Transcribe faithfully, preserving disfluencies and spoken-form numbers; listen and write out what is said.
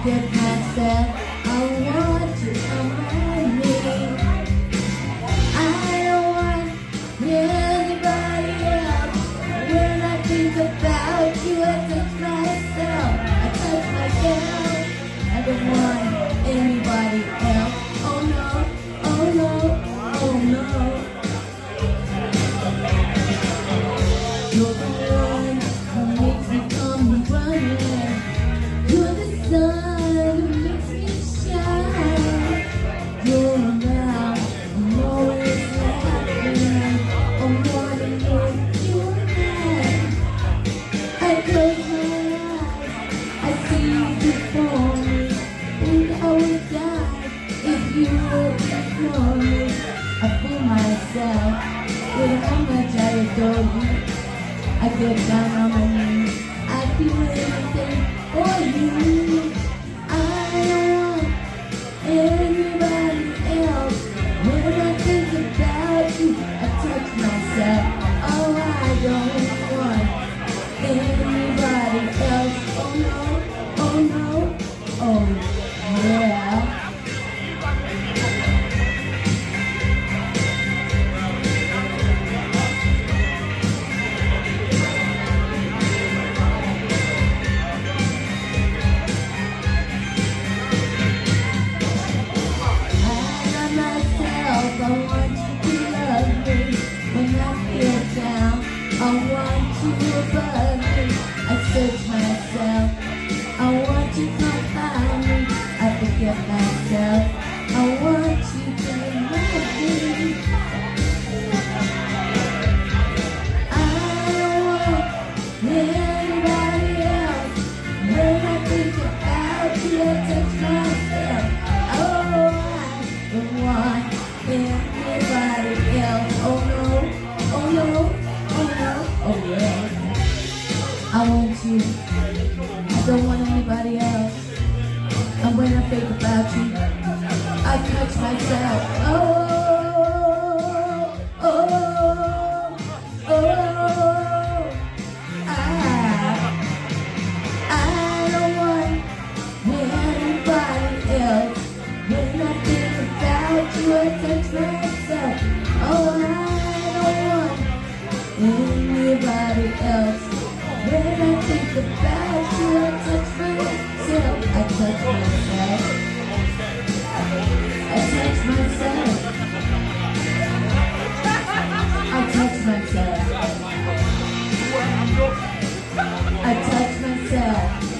get myself, I want you around me. I don't want anybody else. When I think about you, I touch myself. I touch myself. I don't want anybody else. Oh no, oh no, oh no. You're the one who makes me come running. You're the sun who makes me shine. You're around, I'm always laughing. I'm wanting you again. I close my eyes, I see you before me. And I would die if you would ignore me. I fool myself with how much I adore you. I get down on my knees, I do anything for you. I don't want anybody else. When I think about you, I touch myself. Oh, I don't want anybody else. Oh no, oh no, oh yeah. I want you to love me when I feel down. I want you above me. I search myself. I want you to come find me. I forget myself. I want you to love me. I don't want anybody else. When I think about you, I touch myself. Oh, I don't want anybody else. Oh no, oh no, oh no, oh yeah. I want you, I don't want anybody else. And when I think about you, I touch myself. Oh, oh, oh, I, I don't want anybody else. When I think about you, I touch myself. Oh, I don't want anybody else. When I think about you, I touch myself. I touch myself. I touch myself. I touch myself. I touch myself.